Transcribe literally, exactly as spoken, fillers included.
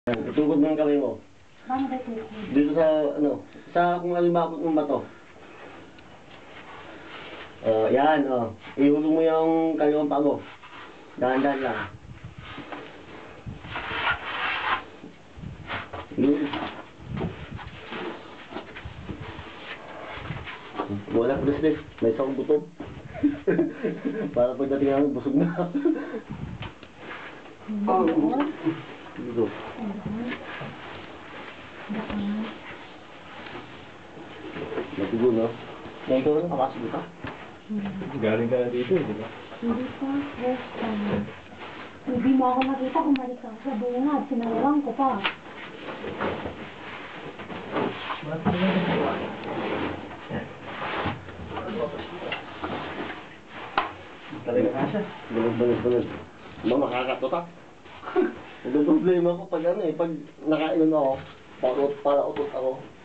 Itugod mo ang kamay mo. Paano ba ito? Dito sa, ano, sa kung alimbabot ng bato. Oh, yan, oh. Ihulog mo yung kaliwang paa mo. Dahan-dahan lang. Yun. Wala ko desde. May isang butog. Para pagdating namin, busog na. Oh. Dito. Matigo, no? Ngayon ikaw na kapasok dito? Galing ka na dito, di ba? Hindi pa, first time. Hindi mo ako nakita, kumalik ako sa bungad. Sinalawang ko pa. Talaga ka siya. Balog, balog, balog. Ma, makakatutak. Ang problema ko pag ano eh, pag nakainom ako, para, para utot ako.